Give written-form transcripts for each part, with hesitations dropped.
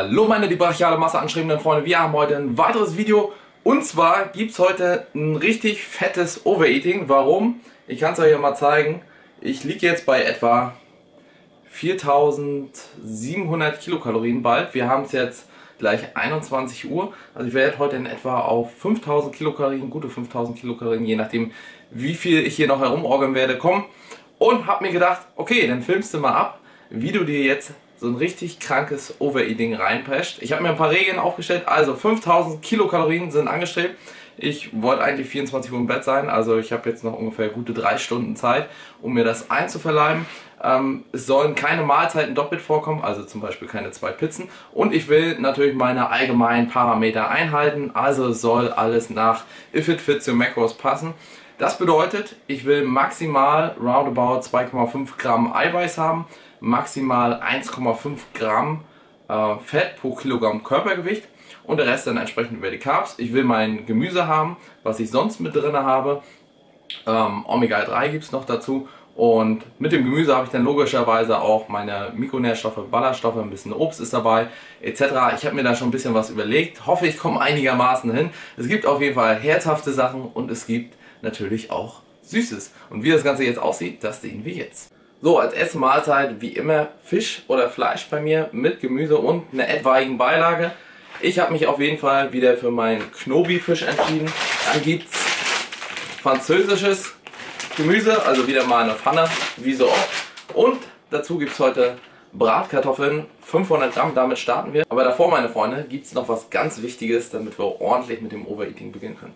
Hallo meine die brachiale Masse anschreibenden Freunde, wir haben heute ein weiteres Video und zwar gibt es heute ein richtig fettes Overeating. Warum? Ich kann es euch ja mal zeigen. Ich liege jetzt bei etwa 4700 Kilokalorien bald. Wir haben es jetzt gleich 21 Uhr. Also ich werde heute in etwa auf 5000 Kilokalorien, gute 5000 Kilokalorien, je nachdem wie viel ich hier noch herumorgeln werde, kommen. Und habe mir gedacht, okay, dann filmst du mal ab, wie du dir jetzt so ein richtig krankes Overeating reinprescht. Ich habe mir ein paar Regeln aufgestellt, also 5000 Kilokalorien sind angestrebt. Ich wollte eigentlich 24 Uhr im Bett sein, also ich habe jetzt noch ungefähr gute 3 Stunden Zeit, um mir das einzuverleiben. Es sollen keine Mahlzeiten doppelt vorkommen, also zum Beispiel keine 2 Pizzen. Und ich will natürlich meine allgemeinen Parameter einhalten, also es soll alles nach If It Fits Your Macros passen. Das bedeutet, ich will maximal roundabout 2,5 Gramm Eiweiß haben, maximal 1,5 Gramm Fett pro Kilogramm Körpergewicht und der Rest dann entsprechend über die Carbs. Ich will mein Gemüse haben, was ich sonst mit drin habe. Omega-3 gibt es noch dazu. Und mit dem Gemüse habe ich dann logischerweise auch meine Mikronährstoffe, Ballaststoffe, ein bisschen Obst ist dabei, etc. Ich habe mir da schon ein bisschen was überlegt. Hoffe, ich komme einigermaßen hin. Es gibt auf jeden Fall herzhafte Sachen und es gibt natürlich auch Süßes. Und wie das Ganze jetzt aussieht, das sehen wir jetzt. So, als erste Mahlzeit wie immer Fisch oder Fleisch bei mir mit Gemüse und einer etwaigen Beilage. Ich habe mich auf jeden Fall wieder für meinen Knobi-Fisch entschieden. Dann gibt es französisches Gemüse, also wieder mal eine Pfanne, wie so oft. Und dazu gibt es heute Bratkartoffeln, 500 Gramm, damit starten wir. Aber davor, meine Freunde, gibt es noch was ganz Wichtiges, damit wir ordentlich mit dem Overeating beginnen können.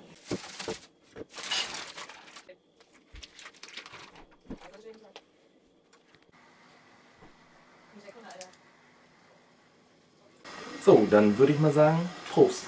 So, dann würde ich mal sagen, Prost!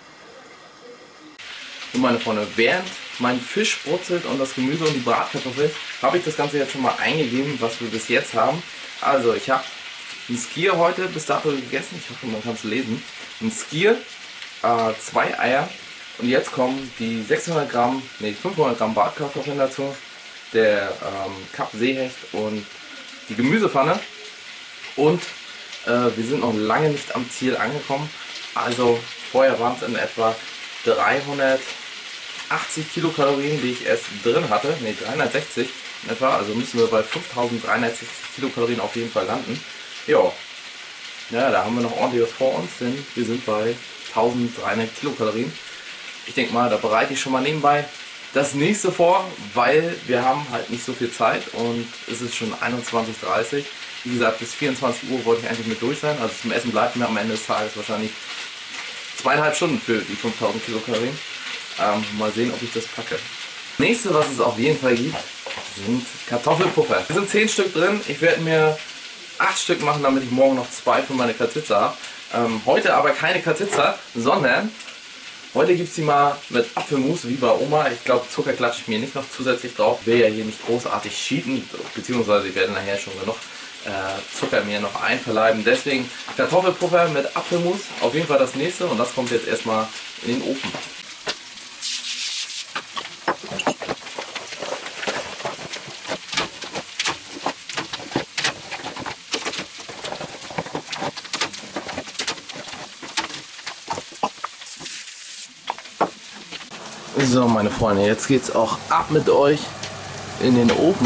Und meine Freunde, während mein Fisch brutzelt und das Gemüse und die Bratkartoffel, habe ich das Ganze jetzt schon mal eingegeben, was wir bis jetzt haben. Also, ich habe ein Skier heute bis dato gegessen, ich hoffe, man kann es lesen. Ein Skier, 2 Eier und jetzt kommen die 500 Gramm Bratkartoffeln dazu, der Kap Seehecht und die Gemüsepfanne und wir sind noch lange nicht am Ziel angekommen, also vorher waren es in etwa 380 Kilokalorien, die ich erst drin hatte, ne 360 in etwa, also müssen wir bei 5360 Kilokalorien auf jeden Fall landen. Jo. Ja, da haben wir noch ordentlich was vor uns, denn wir sind bei 1300 Kilokalorien. Ich denke mal, da bereite ich schon mal nebenbei das nächste vor, weil wir haben halt nicht so viel Zeit und es ist schon 21:30 Uhr. Wie gesagt, bis 24 Uhr wollte ich eigentlich mit durch sein. Also zum Essen bleibt mir am Ende des Tages wahrscheinlich 2,5 Stunden für die 5000 Kilokalorien. Mal sehen, ob ich das packe. Nächste, was es auf jeden Fall gibt, sind Kartoffelpuffer. Es sind 10 Stück drin. Ich werde mir 8 Stück machen, damit ich morgen noch 2 für meine Katitza habe. Heute aber keine Katitza, sondern heute gibt es die mal mit Apfelmus, wie bei Oma. Ich glaube, Zucker klatsche ich mir nicht noch zusätzlich drauf. Ich will ja hier nicht großartig cheaten, beziehungsweise ich werde nachher schon genug Zucker mir noch einverleiben. Deswegen Kartoffelpuffer mit Apfelmus, auf jeden Fall das nächste und das kommt jetzt erstmal in den Ofen. So meine Freunde, jetzt geht's auch ab mit euch in den Ofen.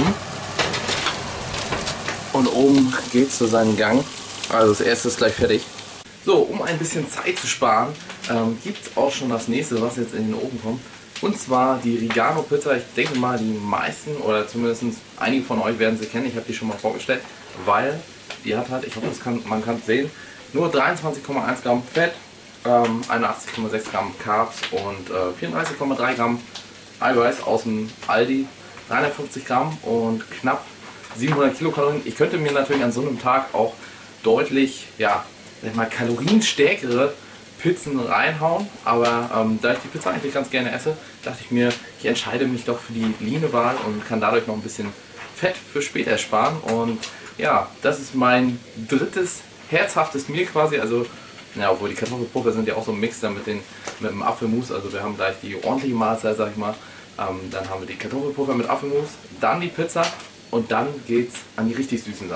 Und oben geht es zu seinem Gang. Also das erste ist gleich fertig. So, um ein bisschen Zeit zu sparen, gibt es auch schon das nächste, was jetzt in den Ofen kommt. Und zwar die Regano Pizza. Ich denke mal, die meisten oder zumindest einige von euch werden sie kennen. Ich habe die schon mal vorgestellt, weil die hat halt, ich hoffe, man kann es sehen, nur 23,1 Gramm Fett, 81,6 Gramm Carbs und 34,3 Gramm Eiweiß aus dem Aldi, 350 Gramm und knapp 700 Kilokalorien. Ich könnte mir natürlich an so einem Tag auch deutlich, ja, sag ich mal, kalorienstärkere Pizzen reinhauen, aber da ich die Pizza eigentlich ganz gerne esse, dachte ich mir, ich entscheide mich doch für die Lean-Wahl und kann dadurch noch ein bisschen Fett für später sparen. Und ja, das ist mein drittes herzhaftes Meal quasi, also ja, obwohl die Kartoffelpuffer sind ja auch so ein Mix dann mit dem Apfelmus, also wir haben gleich die ordentliche Mahlzeit, sag ich mal. Dann haben wir die Kartoffelpuffer mit Apfelmus, dann die Pizza und dann geht's an die richtig süßen Sachen.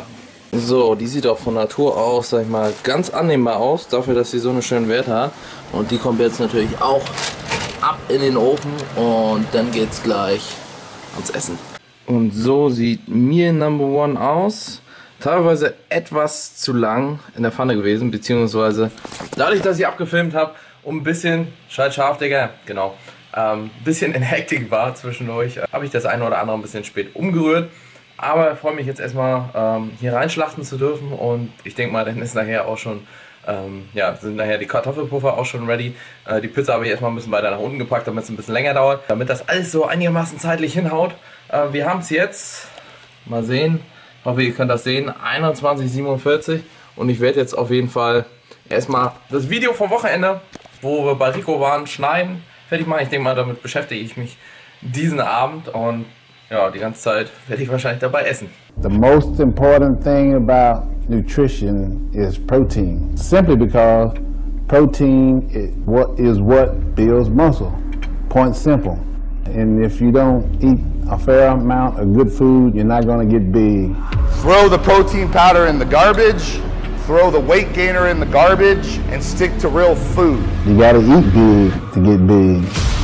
So, die sieht auch von Natur aus, sag ich mal, ganz annehmbar aus, dafür, dass sie so einen schönen Wert hat. Und die kommt jetzt natürlich auch ab in den Ofen und dann geht's gleich ans Essen. Und so sieht Meal Number One aus. Teilweise etwas zu lang in der Pfanne gewesen, beziehungsweise dadurch, dass ich abgefilmt habe und ein bisschen, schalt scharf, Digga, genau, ein bisschen in Hektik war zwischendurch, habe ich das eine oder andere ein bisschen spät umgerührt. Aber ich freue mich jetzt erstmal hier reinschlachten zu dürfen und ich denke mal, dann ist nachher auch schon, ja, sind nachher die Kartoffelpuffer auch schon ready. Die Pizza habe ich erstmal ein bisschen weiter nach unten gepackt, damit es ein bisschen länger dauert, damit das alles so einigermaßen zeitlich hinhaut. Wir haben es jetzt, mal sehen, ich hoffe ihr könnt das sehen, 21:47 und ich werde jetzt auf jeden Fall erstmal das Video vom Wochenende, wo wir bei Rico waren, schneiden, fertig machen. Ich denke mal, damit beschäftige ich mich diesen Abend und ja, die ganze Zeit werde ich wahrscheinlich dabei essen. The most important thing about nutrition is protein. Simply because protein is what builds muscle. Point simple. And if you don't eat a fair amount of good food, you're not going to get big. Throw the protein powder in the garbage, throw the weight gainer in the garbage, and stick to real food. You got to eat big to get big.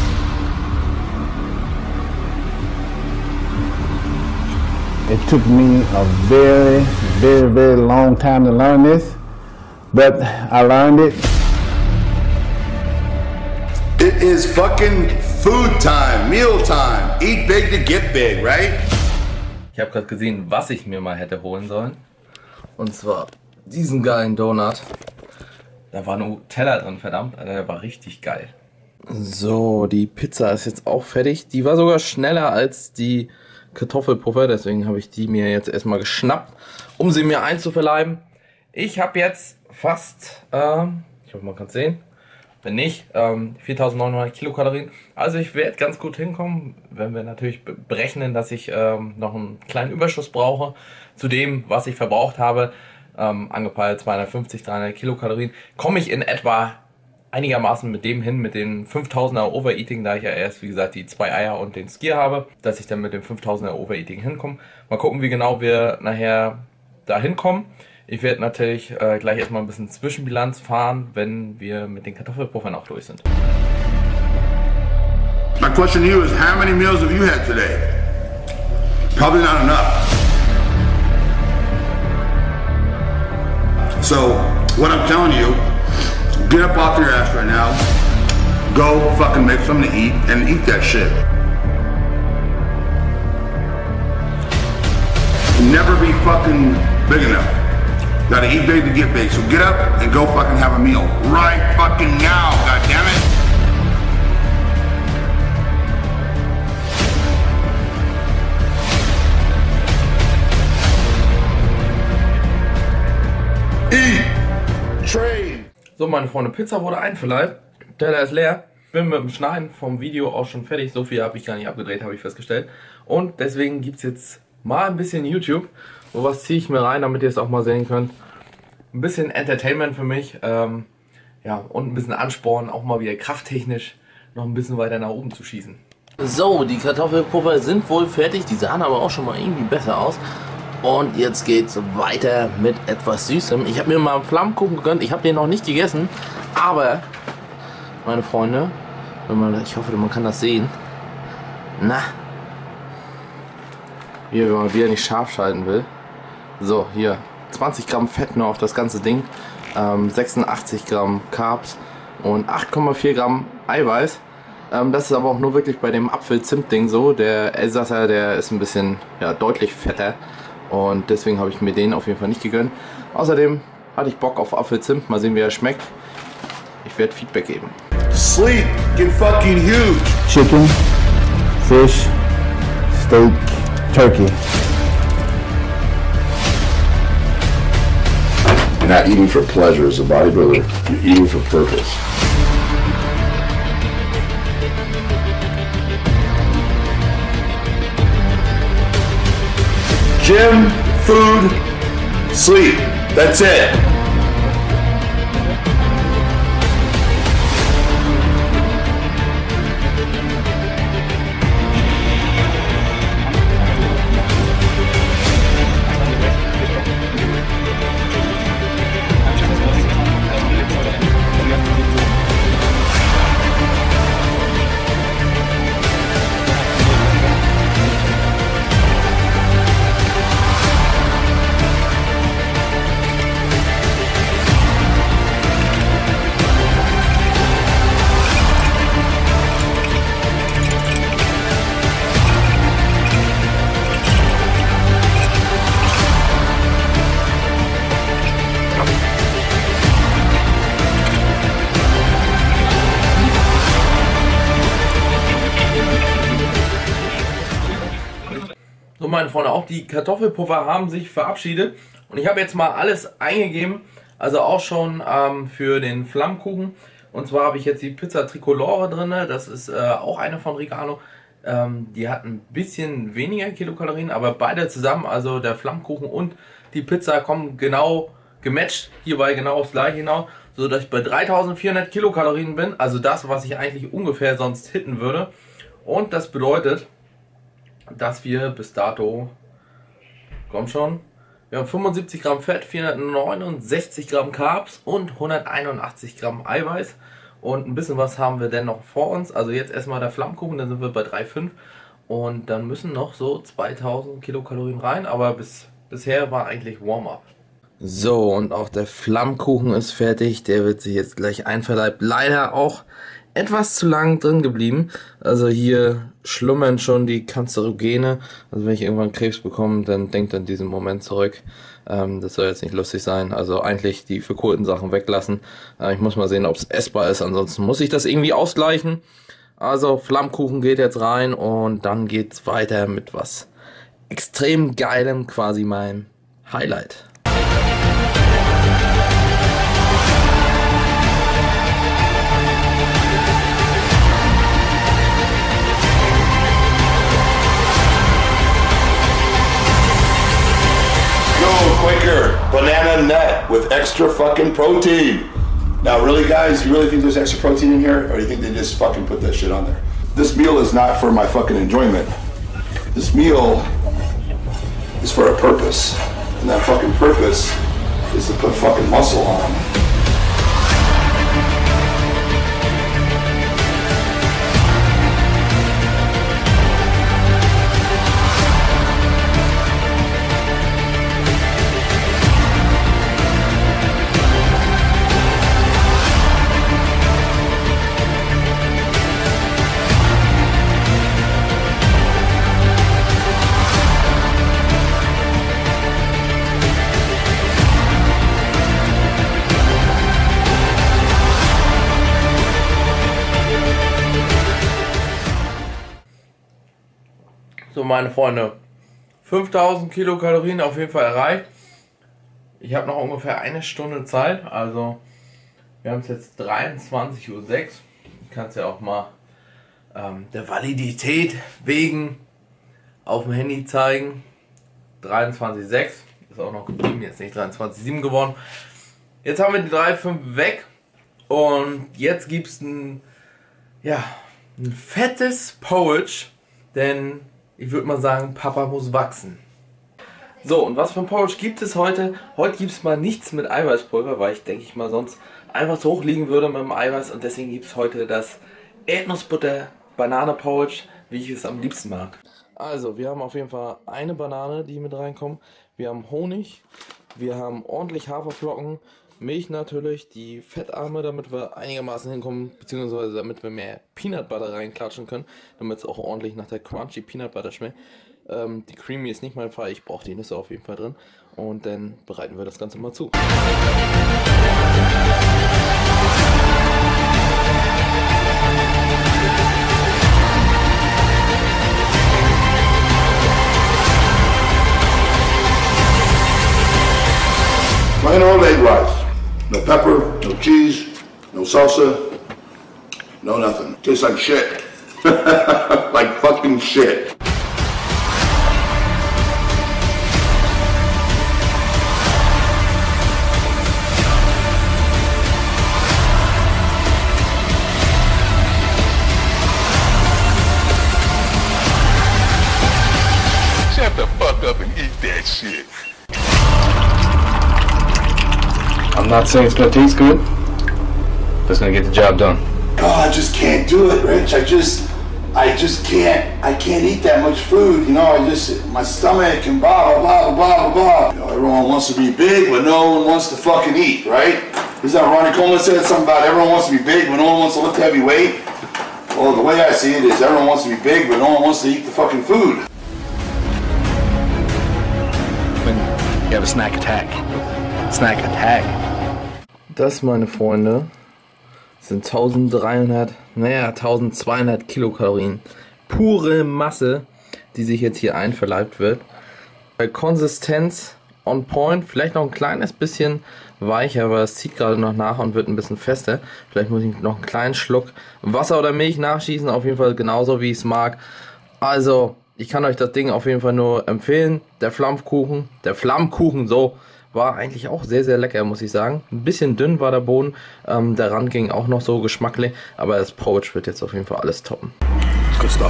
It took me a very long time to learn this, but I learned it. It is fucking food time, meal time. Eat big to get big, right? Ich habe gerade gesehen, was ich mir mal hätte holen sollen. Und zwar diesen geilen Donut. Da war Nutella drin, verdammt, Alter, der war richtig geil. So, die Pizza ist jetzt auch fertig. Die war sogar schneller als die Kartoffelpuffer, deswegen habe ich die mir jetzt erstmal geschnappt, um sie mir einzuverleiben. Ich habe jetzt fast, ich hoffe man kann es sehen, wenn nicht, 4.900 Kilokalorien. Also ich werde ganz gut hinkommen, wenn wir natürlich berechnen, dass ich noch einen kleinen Überschuss brauche zu dem, was ich verbraucht habe, angepeilt 250, 300 Kilokalorien, komme ich in etwa einigermaßen mit dem hin, mit den 5000er Overeating, da ich ja erst, wie gesagt, die 2 Eier und den Skier habe, dass ich dann mit dem 5000er Overeating hinkomme. Mal gucken, wie genau wir nachher da hinkommen. Ich werde natürlich gleich erstmal ein bisschen Zwischenbilanz fahren, wenn wir mit den Kartoffelpuffern auch durch sind. My question to you is, how many meals have you had today? Probably not enough. So, what I'm telling you, get up off your ass right now, go fucking make something to eat and eat that shit. Never be fucking big enough. Gotta eat big to get big. So get up and go fucking have a meal. Right fucking now, goddammit. Eat. Trade. So, meine Freunde, Pizza wurde einverleibt. Teller ist leer. Ich bin mit dem Schneiden vom Video auch schon fertig. So viel habe ich gar nicht abgedreht, habe ich festgestellt. Und deswegen gibt es jetzt mal ein bisschen YouTube. So was ziehe ich mir rein, damit ihr es auch mal sehen könnt. Ein bisschen Entertainment für mich. Ja, und ein bisschen Ansporn, auch mal wieder krafttechnisch noch ein bisschen weiter nach oben zu schießen. So, die Kartoffelpuffer sind wohl fertig. Die sahen aber auch schon mal irgendwie besser aus. Und jetzt geht's weiter mit etwas Süßem. Ich habe mir mal einen Flammkuchen gegönnt. Ich habe den noch nicht gegessen. Aber, meine Freunde, ich hoffe, man kann das sehen. Na, hier, wenn man wieder nicht scharf schalten will. So, hier, 20 Gramm Fett nur auf das ganze Ding. 86 Gramm Carbs und 8,4 Gramm Eiweiß. Das ist aber auch nur wirklich bei dem Apfel-Zimt-Ding so. Der Elsasser, der ist ein bisschen, ja, deutlich fetter. Und deswegen habe ich mir den auf jeden Fall nicht gegönnt. Außerdem hatte ich Bock auf Apfelzimt. Mal sehen, wie er schmeckt. Ich werde Feedback geben. Sleep, get fucking huge. Chicken, fish, steak, turkey. You're not eating for pleasure as a bodybuilder. You're eating for purpose. Gym, food, sleep. That's it. meine Freunde, auch die Kartoffelpuffer haben sich verabschiedet. Und ich habe jetzt mal alles eingegeben, also auch schon für den Flammkuchen. Und zwar habe ich jetzt die Pizza Tricolore drin, das ist auch eine von Regano. Die hat ein bisschen weniger Kilokalorien, aber beide zusammen, also der Flammkuchen und die Pizza, kommen genau gematcht, hierbei genau aufs gleiche hinaus, so dass ich bei 3400 Kilokalorien bin, also das, was ich eigentlich ungefähr sonst hitten würde. Und das bedeutet, dass wir bis dato, komm schon, wir haben 75 Gramm Fett, 469 Gramm Carbs und 181 Gramm Eiweiß. Und ein bisschen was haben wir denn noch vor uns. Also jetzt erstmal der Flammkuchen, dann sind wir bei 3,5. Und dann müssen noch so 2000 Kilokalorien rein. Aber bisher war eigentlich Warm-up. So, und auch der Flammkuchen ist fertig. Der wird sich jetzt gleich einverleibt. Leider auch etwas zu lang drin geblieben. Also hier schlummern schon die Kanzerogene. Also wenn ich irgendwann Krebs bekomme, dann denkt an diesen Moment zurück. Das soll jetzt nicht lustig sein. Also eigentlich die verkohlten Sachen weglassen. Ich muss mal sehen, ob es essbar ist. Ansonsten muss ich das irgendwie ausgleichen. Also Flammkuchen geht jetzt rein und dann geht's weiter mit was extrem Geilem, quasi meinem Highlight. Quaker banana nut with extra fucking protein. Now, really, guys, you really think there's extra protein in here, or do you think they just fucking put that shit on there? This meal is not for my fucking enjoyment. This meal is for a purpose, and that fucking purpose is to put fucking muscle on. So, meine Freunde, 5000 Kilokalorien auf jeden Fall erreicht. Ich habe noch ungefähr eine Stunde Zeit, also wir haben es jetzt 23:06 Uhr. Ich kann es ja auch mal der Validität wegen auf dem Handy zeigen. 23:06 ist auch noch geblieben, jetzt nicht 23:07 geworden. Jetzt haben wir die 3,5 weg und jetzt gibt es ein fettes Porridge, denn ich würde mal sagen, Papa muss wachsen. So, und was für ein Porridge gibt es heute? Heute gibt es mal nichts mit Eiweißpulver, weil ich denke ich mal sonst einfach so hoch liegen würde mit dem Eiweiß. Und deswegen gibt es heute das Erdnussbutter-Banane-Porridge, wie ich es am liebsten mag. Also, wir haben auf jeden Fall eine Banane, die mit reinkommt. Wir haben Honig, wir haben ordentlich Haferflocken, Milch natürlich, die Fettarme, damit wir einigermaßen hinkommen, beziehungsweise damit wir mehr Peanut Butter reinklatschen können, damit es auch ordentlich nach der Crunchy Peanut Butter schmeckt. Die Creamy ist nicht mein Fall, ich brauche die Nüsse auf jeden Fall drin. Und dann bereiten wir das Ganze mal zu. Plain old egg rice. No pepper, no cheese, no salsa, no nothing. Tastes like shit. Like fucking shit. Shut the fuck up and eat that shit. I'm not saying it's gonna taste good, but it's gonna get the job done. Oh, I just can't do it, Rich. I just can't eat that much food. You know, my stomach and blah, blah, blah, blah, blah. You know, everyone wants to be big, but no one wants to fucking eat, right? Isn't that Ronnie Coleman said something about everyone wants to be big, but no one wants to lift heavy weight? Well, the way I see it is everyone wants to be big, but no one wants to eat the fucking food. When you have a snack attack. Snack attack. Das, meine Freunde, sind 1200 Kilokalorien. Pure Masse, die sich jetzt hier einverleibt wird. Bei Konsistenz on point, vielleicht noch ein kleines bisschen weicher, aber es zieht gerade noch nach und wird ein bisschen fester. Vielleicht muss ich noch einen kleinen Schluck Wasser oder Milch nachschießen, auf jeden Fall genauso wie ich es mag. Also, ich kann euch das Ding auf jeden Fall nur empfehlen. Der Flammkuchen, so, war eigentlich auch sehr, sehr lecker, muss ich sagen. Ein bisschen dünn war der Boden, der Rand ging auch noch so geschmacklich, aber das Porridge wird jetzt auf jeden Fall alles toppen. Good stuff.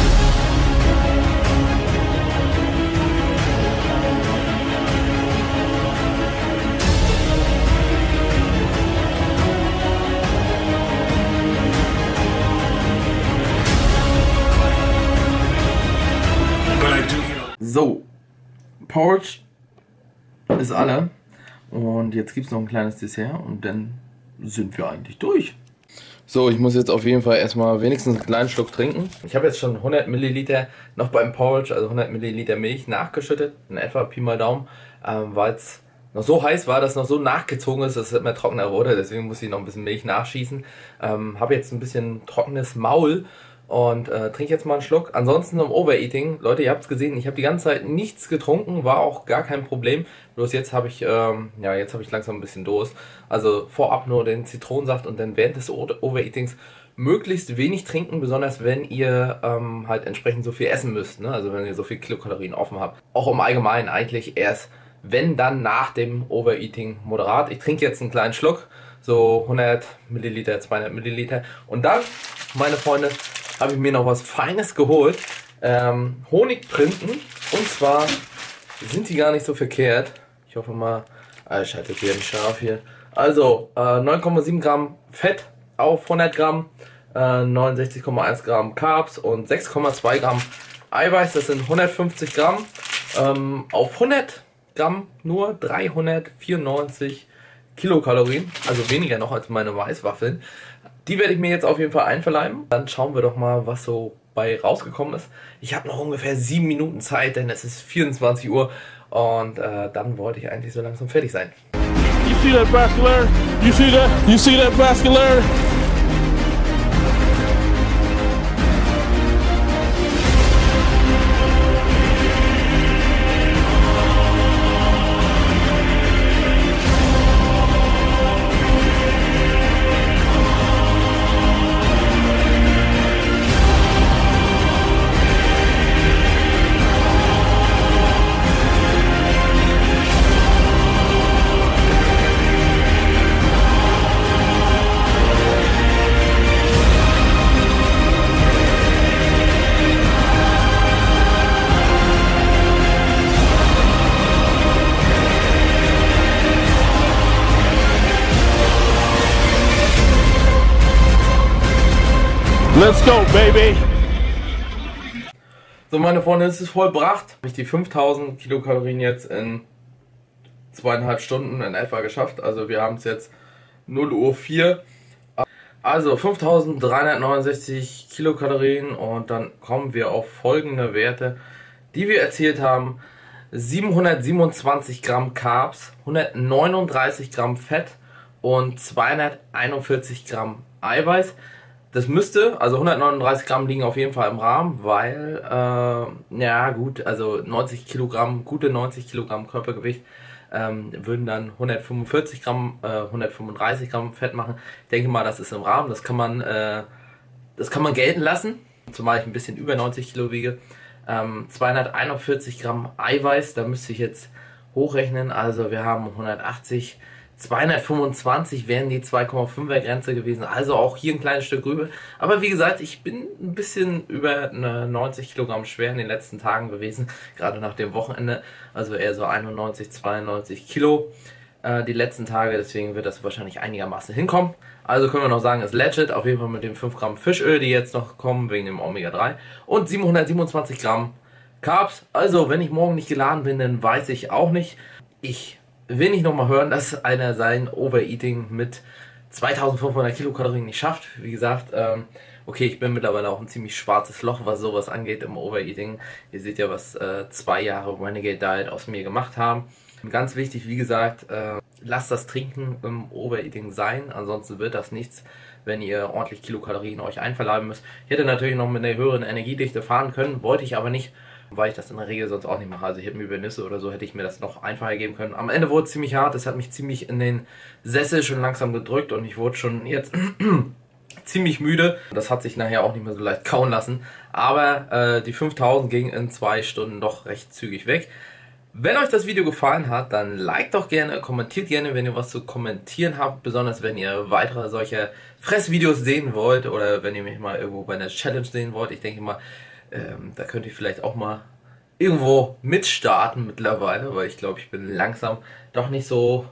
So, Porridge ist alle und jetzt gibt es noch ein kleines Dessert und dann sind wir eigentlich durch. So, ich muss jetzt auf jeden Fall erstmal wenigstens einen kleinen Schluck trinken. Ich habe jetzt schon 100 Milliliter noch beim Porridge, also 100 Milliliter Milch nachgeschüttet, in etwa Pi mal Daumen, weil es noch so heiß war, dass es noch so nachgezogen ist, dass es immer trockener wurde, deswegen muss ich noch ein bisschen Milch nachschießen. Habe jetzt ein bisschen trockenes Maul und trinke jetzt mal einen Schluck. Ansonsten im Overeating, Leute, ihr habt es gesehen, ich habe die ganze Zeit nichts getrunken, war auch gar kein Problem. Bloß jetzt habe ich, jetzt habe ich langsam ein bisschen Durst. Also vorab nur den Zitronensaft und dann während des Overeatings möglichst wenig trinken, besonders wenn ihr halt entsprechend so viel essen müsst, ne? Also wenn ihr so viel Kilokalorien offen habt. Auch im Allgemeinen eigentlich erst, wenn dann nach dem Overeating moderat. Ich trinke jetzt einen kleinen Schluck, so 100 Milliliter, 200 Milliliter und dann, meine Freunde, habe ich mir noch was Feines geholt. Honigprinten. Und zwar sind die gar nicht so verkehrt. Ich hoffe mal, ich halte hier ein scharf hier. Also 9,7 Gramm Fett auf 100 Gramm, 69,1 Gramm Carbs und 6,2 Gramm Eiweiß. Das sind 150 Gramm. Auf 100 Gramm nur 394 Kilokalorien. Also weniger noch als meine Weißwaffeln. Die werde ich mir jetzt auf jeden Fall einverleiben. Dann schauen wir doch mal, was so bei rausgekommen ist. Ich habe noch ungefähr 7 Minuten Zeit, denn es ist 24 Uhr und dann wollte ich eigentlich so langsam fertig sein. You see that vascular? You see that? You see that vascular? Let's go, baby! So, meine Freunde, es ist vollbracht. Habe ich die 5000 Kilokalorien jetzt in 2,5 Stunden in etwa geschafft. Also wir haben es jetzt 0:04 Uhr. Also 5369 Kilokalorien und dann kommen wir auf folgende Werte, die wir erzielt haben. 727 Gramm Carbs, 139 Gramm Fett und 241 Gramm Eiweiß. Das müsste, also 139 Gramm liegen auf jeden Fall im Rahmen, weil, ja gut, also 90 Kilogramm, gute 90 Kilogramm Körpergewicht würden dann 135 Gramm Fett machen. Ich denke mal, das ist im Rahmen, das kann man gelten lassen, zumal ich ein bisschen über 90 Kilo wiege. 241 Gramm Eiweiß, da müsste ich jetzt hochrechnen, also wir haben 180, 225 wären die 2,5er Grenze gewesen, also auch hier ein kleines Stück rüber. Aber wie gesagt, ich bin ein bisschen über 90 Kilogramm schwer in den letzten Tagen gewesen, gerade nach dem Wochenende, also eher so 91, 92 Kilo die letzten Tage, deswegen wird das wahrscheinlich einigermaßen hinkommen. Also können wir noch sagen, ist legit, auf jeden Fall mit den 5 Gramm Fischöl, die jetzt noch kommen, wegen dem Omega-3 und 727 Gramm Carbs. Also wenn ich morgen nicht geladen bin, dann weiß ich auch nicht. Ich will nicht nochmal hören, dass einer sein Overeating mit 2500 Kilokalorien nicht schafft. Wie gesagt, okay, ich bin mittlerweile auch ein ziemlich schwarzes Loch, was sowas angeht im Overeating. Ihr seht ja, was 2 Jahre Renegade Diet aus mir gemacht haben. Ganz wichtig, wie gesagt, lasst das Trinken im Overeating sein, ansonsten wird das nichts, wenn ihr ordentlich Kilokalorien euch einverleiben müsst. Ich hätte natürlich noch mit einer höheren Energiedichte fahren können, wollte ich aber nicht. weil ich das in der Regel sonst auch nicht mache. Also ich hätte mir über Nüsse oder so, hätte ich mir das noch einfacher geben können. Am Ende wurde es ziemlich hart, es hat mich ziemlich in den Sessel schon langsam gedrückt und ich wurde schon jetzt ziemlich müde. Das hat sich nachher auch nicht mehr so leicht kauen lassen, aber die 5000 gingen in 2 Stunden doch recht zügig weg. Wenn euch das Video gefallen hat, dann liked doch gerne, kommentiert gerne, wenn ihr was zu kommentieren habt, besonders wenn ihr weitere solcher Fressvideos sehen wollt oder wenn ihr mich mal irgendwo bei einer Challenge sehen wollt. Ich denke mal, da könnt ihr vielleicht auch mal irgendwo mitstarten mittlerweile, weil ich glaube, ich bin langsam doch nicht so,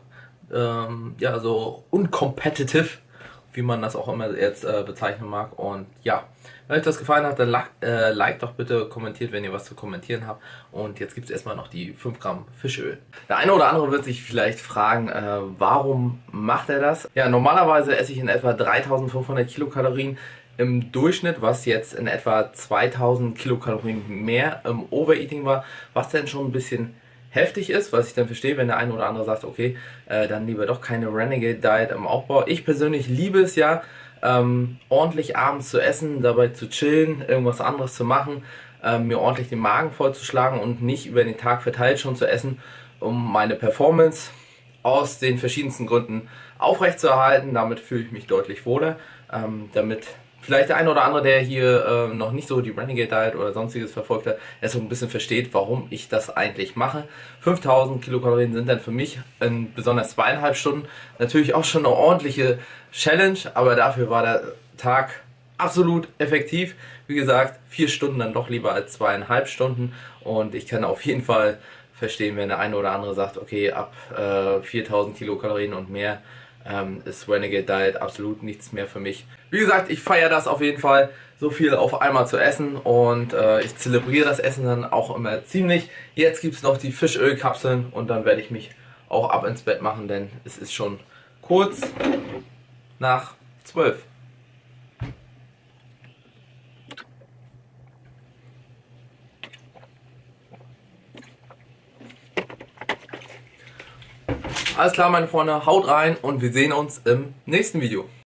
ja, so uncompetitive, wie man das auch immer jetzt bezeichnen mag. Und ja, wenn euch das gefallen hat, dann liked doch bitte, kommentiert, wenn ihr was zu kommentieren habt. Und jetzt gibt es erstmal noch die 5 Gramm Fischöl. Der eine oder andere wird sich vielleicht fragen, warum macht er das? Ja, normalerweise esse ich in etwa 3500 Kilokalorien im Durchschnitt, was jetzt in etwa 2000 Kilokalorien mehr im Overeating war, was dann schon ein bisschen heftig ist, was ich dann verstehe, wenn der eine oder andere sagt, okay, dann lieber doch keine Renegade Diet im Aufbau. Ich persönlich liebe es ja, ordentlich abends zu essen, dabei zu chillen, irgendwas anderes zu machen, mir ordentlich den Magen vollzuschlagen und nicht über den Tag verteilt schon zu essen, um meine Performance aus den verschiedensten Gründen aufrechtzuerhalten. Damit fühle ich mich deutlich wohler, damit vielleicht der eine oder andere, der hier noch nicht so die Renegade Diet oder sonstiges verfolgt hat, er so ein bisschen versteht, warum ich das eigentlich mache. 5000 Kilokalorien sind dann für mich in besonders 2,5 Stunden natürlich auch schon eine ordentliche Challenge, aber dafür war der Tag absolut effektiv. Wie gesagt, 4 Stunden dann doch lieber als 2,5 Stunden und ich kann auf jeden Fall verstehen, wenn der eine oder andere sagt, okay, ab 4000 Kilokalorien und mehr ist Renegade Diet absolut nichts mehr für mich. Wie gesagt, ich feiere das auf jeden Fall, so viel auf einmal zu essen und ich zelebriere das Essen dann auch immer ziemlich. Jetzt gibt es noch die Fischölkapseln und dann werde ich mich auch ab ins Bett machen, denn es ist schon kurz nach 12. Alles klar, meine Freunde, haut rein und wir sehen uns im nächsten Video.